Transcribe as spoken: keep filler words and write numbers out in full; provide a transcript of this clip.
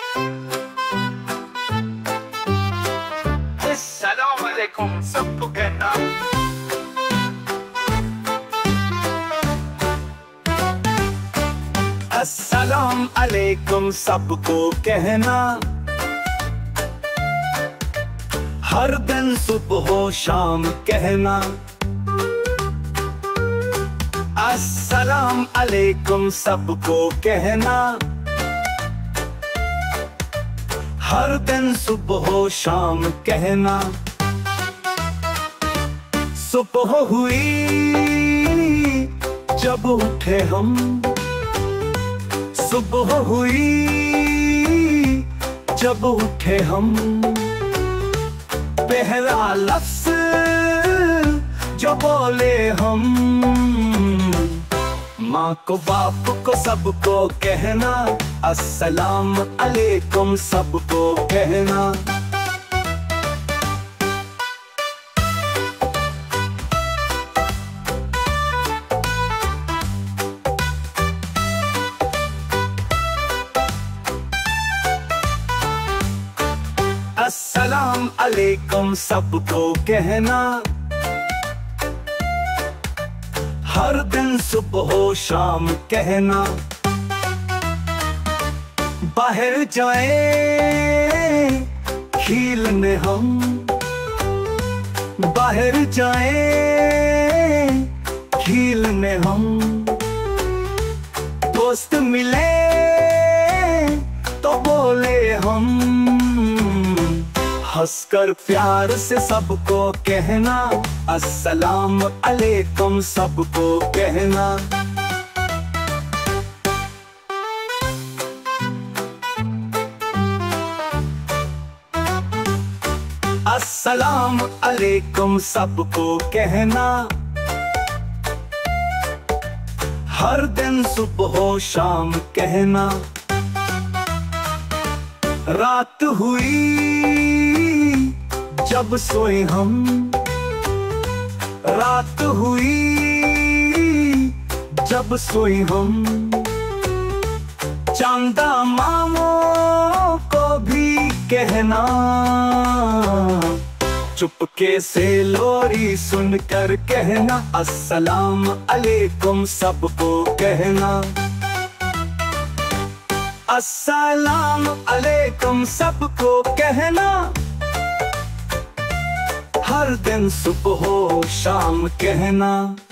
अस्सलाम वालेकुम सबको कहना। अस्सलाम वालेकुम सबको कहना, हर दिन सुबह हो शाम कहना। अस्सलाम वालेकुम सबको कहना, हर दिन सुबह हो शाम कहना। सुबह हुई जब उठे हम, सुबह हुई जब उठे हम, पहला लफ्ज़ जो बोले हम, माँ को बाप को सबको कहना। अस्सलाम अलैकुम सबको कहना। अस्सलाम अलैकुम सबको कहना, हर दिन सुबह हो शाम कहना। बाहर जाए खेलने हम, बाहर जाए खेलने हम, दोस्त मिले तो बोले हम, हंसकर प्यार से सबको कहना। अस्सलाम अलैकुम सबको कहना। अस्सलाम अलैकुम सबको कहना, हर दिन सुबह हो शाम कहना। रात हुई जब सोए हम, रात हुई जब सोए हम, चांदा मामों को भी कहना। चुपके से लोरी सुनकर कहना। अस्सलाम अलैकुम सबको कहना। अस्सलाम अलैकुम सबको कहना, हर दिन सुबह हो शाम कहना।